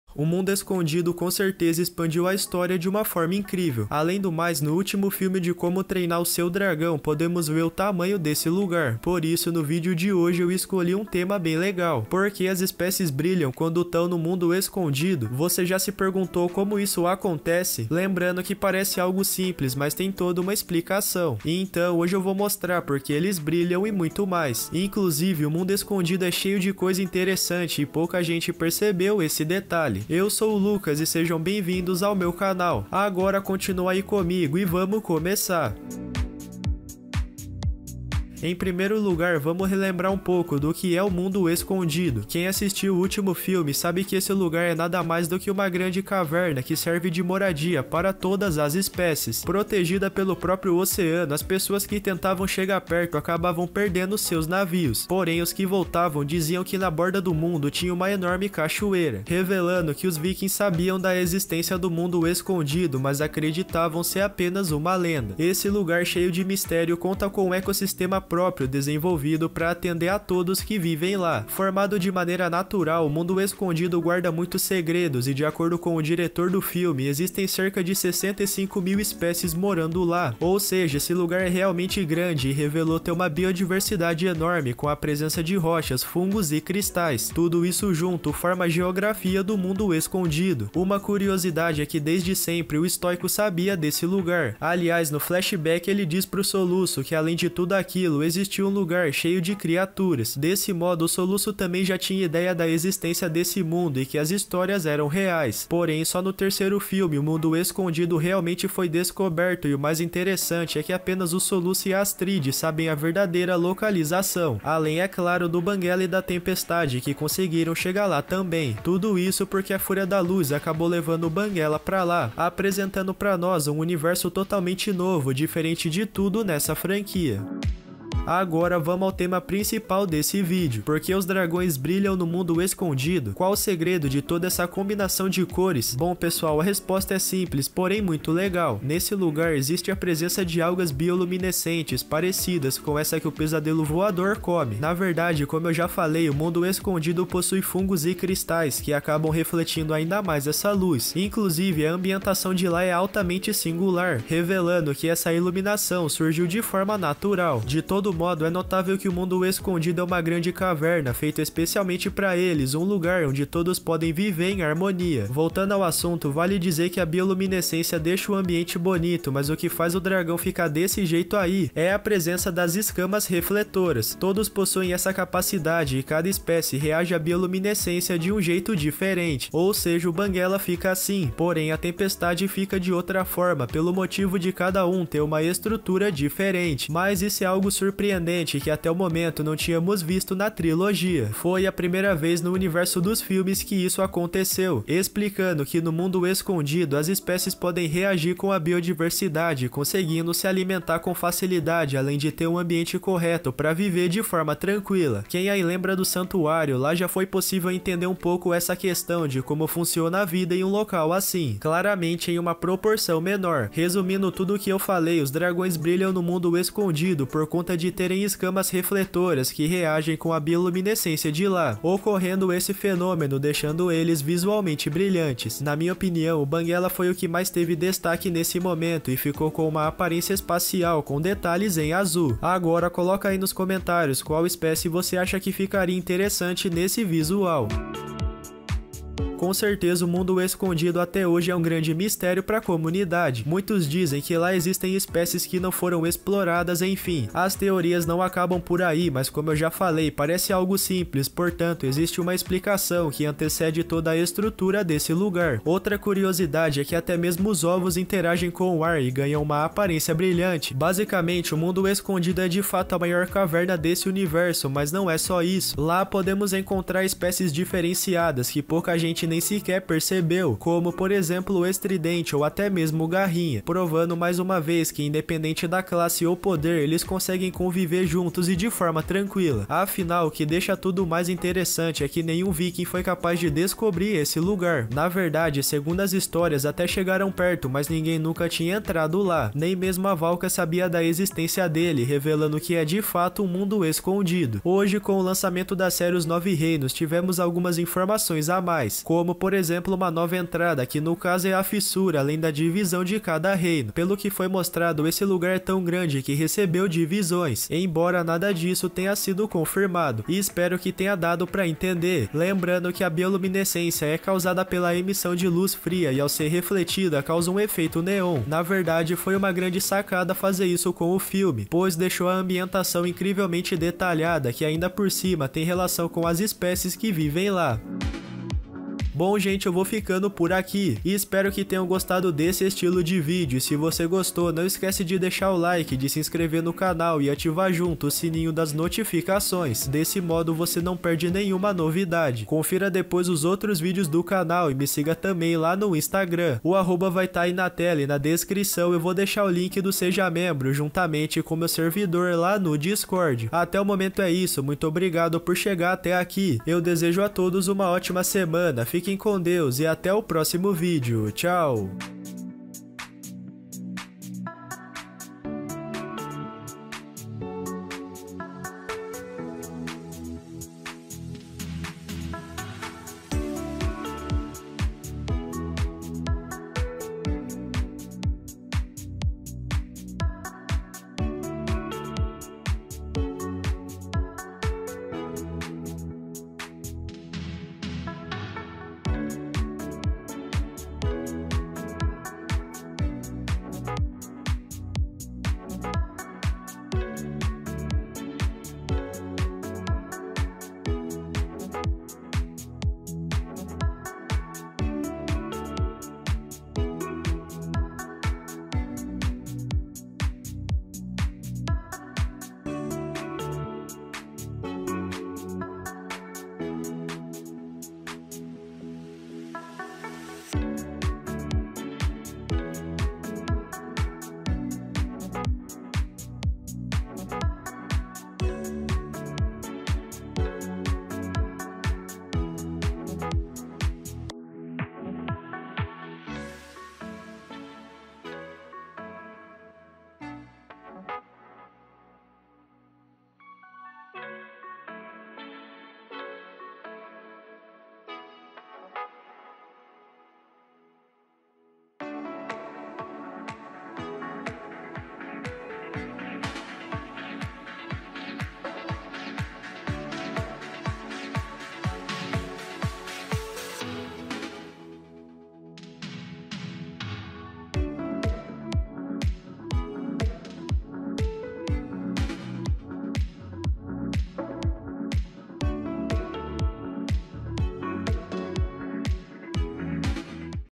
O Mundo Escondido com certeza expandiu a história de uma forma incrível. Além do mais, no último filme de Como Treinar o Seu Dragão, podemos ver o tamanho desse lugar. Por isso, no vídeo de hoje eu escolhi um tema bem legal. Porque as espécies brilham quando estão no mundo escondido? Você já se perguntou como isso acontece? Lembrando que parece algo simples, mas tem toda uma explicação. E então, hoje eu vou mostrar porque eles brilham e muito mais. Inclusive, o Mundo Escondido é cheio de coisa interessante e pouca gente percebeu esse detalhe. Eu sou o Lucas e sejam bem-vindos ao meu canal. Agora continua aí comigo e vamos começar. Em primeiro lugar, vamos relembrar um pouco do que é o Mundo Escondido. Quem assistiu o último filme sabe que esse lugar é nada mais do que uma grande caverna que serve de moradia para todas as espécies. Protegida pelo próprio oceano, as pessoas que tentavam chegar perto acabavam perdendo seus navios. Porém, os que voltavam diziam que na borda do mundo tinha uma enorme cachoeira, revelando que os vikings sabiam da existência do Mundo Escondido, mas acreditavam ser apenas uma lenda. Esse lugar cheio de mistério conta com um ecossistema próprio desenvolvido para atender a todos que vivem lá. Formado de maneira natural, o Mundo Escondido guarda muitos segredos e, de acordo com o diretor do filme, existem cerca de 65 mil espécies morando lá. Ou seja, esse lugar é realmente grande e revelou ter uma biodiversidade enorme com a presença de rochas, fungos e cristais. Tudo isso junto forma a geografia do Mundo Escondido. Uma curiosidade é que desde sempre o Stoico sabia desse lugar. Aliás, no flashback ele diz pro Soluço que além de tudo aquilo, existia um lugar cheio de criaturas. Desse modo, o Soluço também já tinha ideia da existência desse mundo e que as histórias eram reais. Porém, só no terceiro filme o Mundo Escondido realmente foi descoberto e o mais interessante é que apenas o Soluço e a Astrid sabem a verdadeira localização. Além, é claro, do Banguela e da Tempestade que conseguiram chegar lá também. Tudo isso porque a Fúria da Luz acabou levando o Banguela pra lá, apresentando pra nós um universo totalmente novo, diferente de tudo nessa franquia. Agora vamos ao tema principal desse vídeo. Por que os dragões brilham no Mundo Escondido? Qual o segredo de toda essa combinação de cores? Bom pessoal, a resposta é simples, porém muito legal. Nesse lugar existe a presença de algas bioluminescentes parecidas com essa que o pesadelo voador come. Na verdade, como eu já falei, o Mundo Escondido possui fungos e cristais que acabam refletindo ainda mais essa luz. Inclusive, a ambientação de lá é altamente singular, revelando que essa iluminação surgiu de forma natural. De todo modo, é notável que o Mundo Escondido é uma grande caverna, feita especialmente para eles, um lugar onde todos podem viver em harmonia. Voltando ao assunto, vale dizer que a bioluminescência deixa o ambiente bonito, mas o que faz o dragão ficar desse jeito aí é a presença das escamas refletoras. Todos possuem essa capacidade e cada espécie reage à bioluminescência de um jeito diferente, ou seja, o Banguela fica assim, porém a Tempestade fica de outra forma, pelo motivo de cada um ter uma estrutura diferente. Mas isso é algo surpreendente que até o momento não tínhamos visto na trilogia. Foi a primeira vez no universo dos filmes que isso aconteceu, explicando que no Mundo Escondido as espécies podem reagir com a biodiversidade, conseguindo se alimentar com facilidade, além de ter um ambiente correto para viver de forma tranquila. Quem aí lembra do santuário, lá já foi possível entender um pouco essa questão de como funciona a vida em um local assim, claramente em uma proporção menor. Resumindo tudo o que eu falei, os dragões brilham no Mundo Escondido por conta de terem escamas refletoras que reagem com a bioluminescência de lá, ocorrendo esse fenômeno deixando eles visualmente brilhantes. Na minha opinião, o Banguela foi o que mais teve destaque nesse momento e ficou com uma aparência espacial com detalhes em azul. Agora coloca aí nos comentários qual espécie você acha que ficaria interessante nesse visual. Com certeza o Mundo Escondido até hoje é um grande mistério para a comunidade. Muitos dizem que lá existem espécies que não foram exploradas, enfim. As teorias não acabam por aí, mas como eu já falei, parece algo simples, portanto existe uma explicação que antecede toda a estrutura desse lugar. Outra curiosidade é que até mesmo os ovos interagem com o ar e ganham uma aparência brilhante. Basicamente, o Mundo Escondido é de fato a maior caverna desse universo, mas não é só isso. Lá podemos encontrar espécies diferenciadas que pouca gente nem sequer percebeu, como por exemplo o estridente ou até mesmo o garrinha, provando mais uma vez que independente da classe ou poder, eles conseguem conviver juntos e de forma tranquila. Afinal, o que deixa tudo mais interessante é que nenhum viking foi capaz de descobrir esse lugar. Na verdade, segundo as histórias, até chegaram perto, mas ninguém nunca tinha entrado lá. Nem mesmo a Valka sabia da existência dele, revelando que é de fato um mundo escondido. Hoje, com o lançamento da série Os Nove Reinos, tivemos algumas informações a mais, como como por exemplo uma nova entrada, que no caso é a fissura, além da divisão de cada reino. Pelo que foi mostrado, esse lugar é tão grande que recebeu divisões, embora nada disso tenha sido confirmado, e espero que tenha dado para entender. Lembrando que a bioluminescência é causada pela emissão de luz fria e ao ser refletida causa um efeito neon. Na verdade, foi uma grande sacada fazer isso com o filme, pois deixou a ambientação incrivelmente detalhada, que ainda por cima tem relação com as espécies que vivem lá. Bom, gente, eu vou ficando por aqui e espero que tenham gostado desse estilo de vídeo. E se você gostou, não esquece de deixar o like, de se inscrever no canal e ativar junto o sininho das notificações. Desse modo você não perde nenhuma novidade. Confira depois os outros vídeos do canal e me siga também lá no Instagram. O arroba vai estar aí na tela e na descrição eu vou deixar o link do Seja Membro juntamente com meu servidor lá no Discord. Até o momento é isso, muito obrigado por chegar até aqui. Eu desejo a todos uma ótima semana. Fiquem com Deus e até o próximo vídeo. Tchau!